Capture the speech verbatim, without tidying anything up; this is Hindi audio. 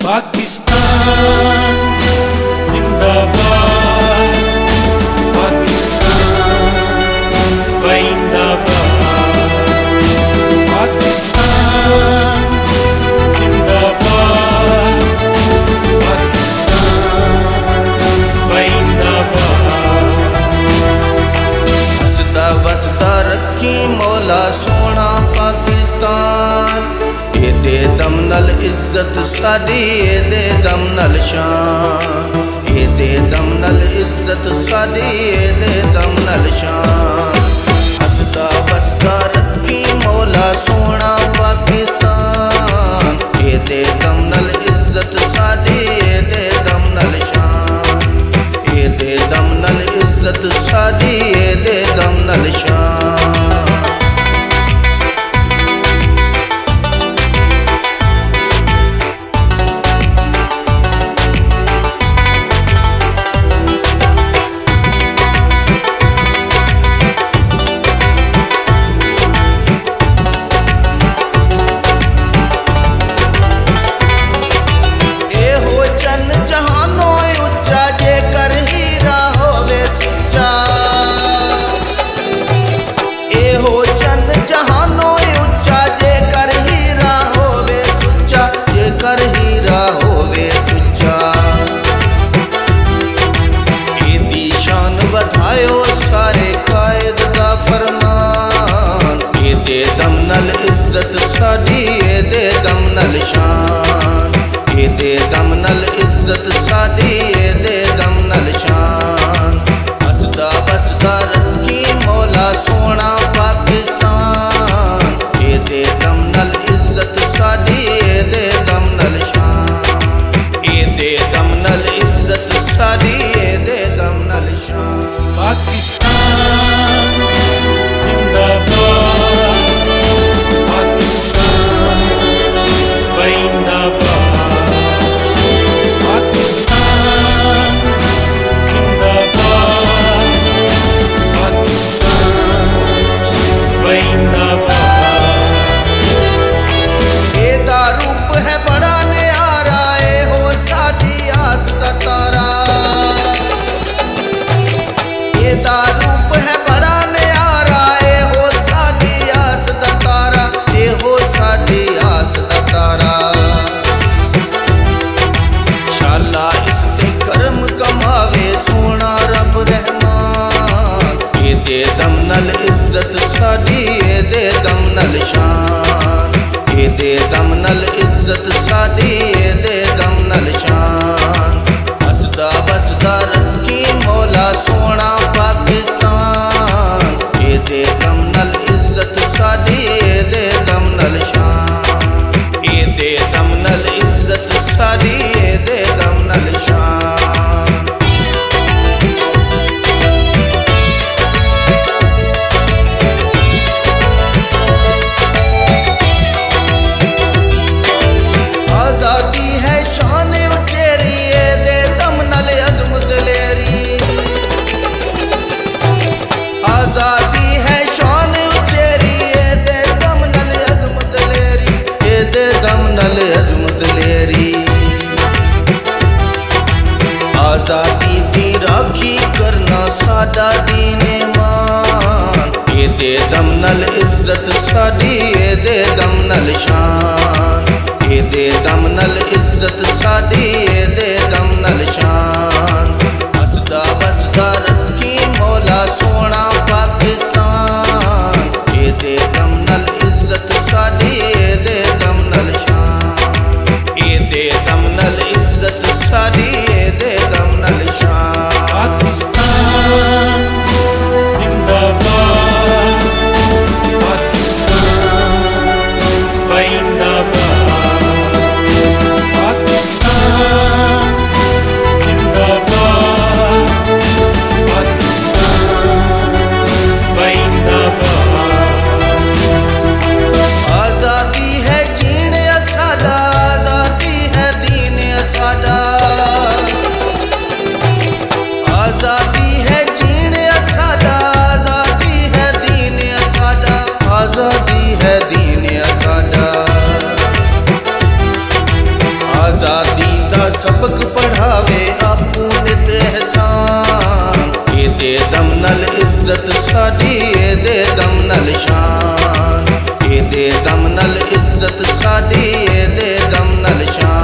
पाकिस्तान जिंदाबाद, पाकिस्तान जिंदाबाद, पाकिस्तान जिंदाबाद, पाकिस्तान जिंदाबाद। हसदा वसदा रखी मौला सोना पाकिस्तान, ये दे दम नल इज्जत साडी, ये दे दम नल शान, ये दे दम नल इज्जत साडी, ये दे दम नल शान। हसदा वसदा रखी मौला सोना पाकिस्तान, ये दे दम नल इज्जत साडी, ये दे दम नल शान, ये दे दम नल इज्जत साडी, ये दे दम नल शान। कर हीरा होवे सुच्चा, एदी शान वधायो सारे कायद दा फरमान, ये दे दम नल इज्जत साडी, ये दे दम नल शान, ये दे दम नल इज्जत साडी, ये दे दम नल शान। हसदा वसदा रखी मौला सोना पाकिस्तान, ये दे दम नल इज्जत साडी, ये दे दम नल शान, ये दे दम नल इज्जत साडी, ये दे दम नल शान। पाकिस्तान जिंदाबाद, पाकिस्तान जिंदाबाद, पाकिस्तान जिंदाबाद, पाकिस्तान जिंदाबाद। ये दा रूप है बड़ा न्यारा, ए हो साडी आस दा तारा, ये दा रूप है बड़ा न्यारा, ए हो साडी आस दा तारा, ए हो साडी आस दा तारा। शाला इसते करम कमावे सोना रब रहमान, ये दे दम नल इज्जत साडी, ये दे दम नल शान, ये दे दम नल इज्जत साडी, ये दे दम नल शान। हसदा वसदा रखी मौला सोना पाकिस्तान, ये दे दम नल इज्जत साडी, ये दे दम नल शान, ये दे दम नल इज्जत साडी, ये दे दम नल शान। आजादी है शान उचेरी, ये दे दम नल अज़्म दिलेरी, आजादी है शान उचेरी, ये दे दम नल अज़्म दिलेरी, ये दे दम नल अज़्म दिलेरी। आजादी दी राखी करना साडा दीने मान, ये दे दम नल इज्जत साडी, ये दे दम नल शान, ये दे दम नल इज्जत साडी, ये दे दम नल शान। हसदा वसदा रखी मौला सोना पाकिस्तान, ये दे दम नल इज्जत साडी, ये दे दम नल शान, ये दे दम नल इज्जत साडी, ये दे दम नल शान। पाकिस्तान जिंदाबाद, पाकिस्तान जिंदाबाद, पाकिस्तान जिंदाबाद। आजादी दा सबक पढ़ावे आपू नित एहसान। एदे दम नल इज्जत साडी, एदे दम नल शान। एदे दम नल इज्जत साडी, एदे दम नल शान।